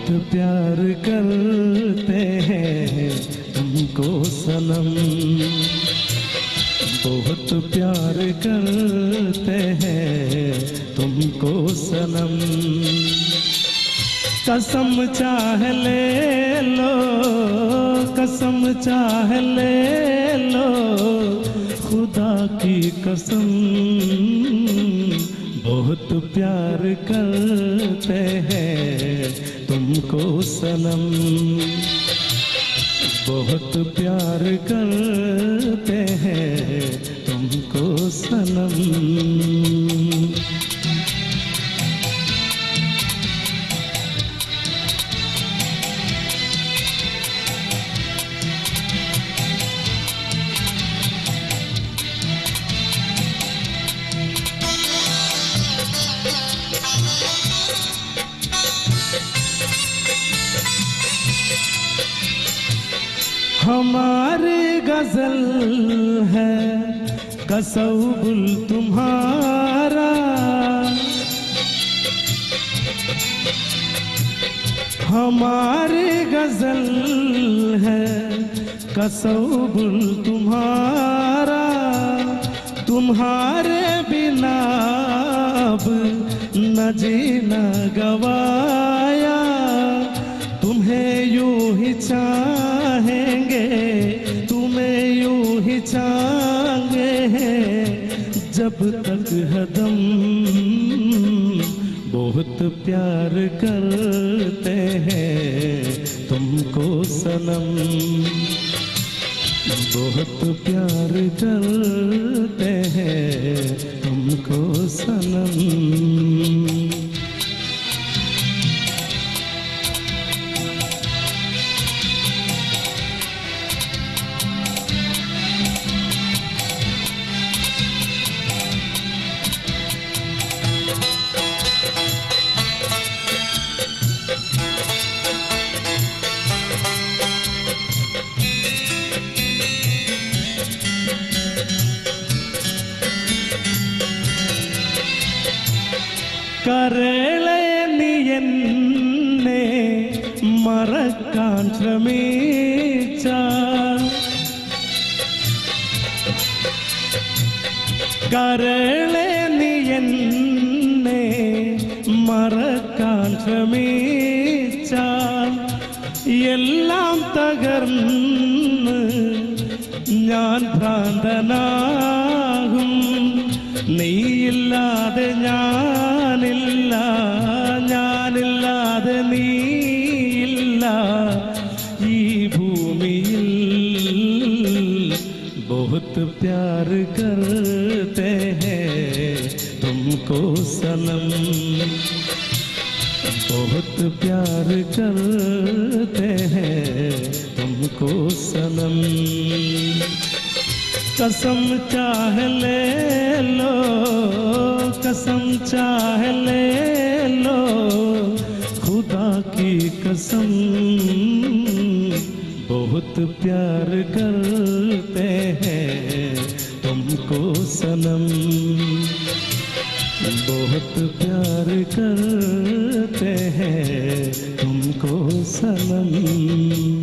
बहुत प्यार करते हैं तुमको सनम, बहुत प्यार करते हैं तुमको सनम। कसम चाह ले लो, कसम चाह ले लो, खुदा की कसम, बहुत प्यार करते हैं तुमको सनम, बहुत प्यार करते हैं तुमको सनम। हमारी गजल है कसौबुल तुम्हारा, हमारी गजल है कसौबुल तुम्हारा, तुम्हारे बिना अब न जीना गवाया, तुम्हें यूं ही चाहेंगे, तुम्हें यूं ही चाहेंगे जब तक हदम, बहुत प्यार करते हैं तुमको सनम, बहुत प्यार करते हैं तुमको सनम। കരളെ നീയെന്നെ മറക്കാൻ ശ്രമിച്ചാൽ, കരളെ നീയെന്നെ മറക്കാൻ ശ്രമിച്ചാൽ, എല്ലാം തകർന്ന് ഞാൻ ഭ്രാന്തനാകും, നീയില്ലാതെ ഞാനില്ല, ഞാനില്ലാതെ നീയില്ല ഈ ഭൂമിയിൽ, बहुत प्यार करते हैं तुमको सनम, बहुत प्यार करते हैं तुमको सनम। कसम चाह ले लो, कसम चाह ले लो, खुदा की कसम, बहुत प्यार करते हैं तुमको सनम, बहुत प्यार करते हैं तुमको सनम।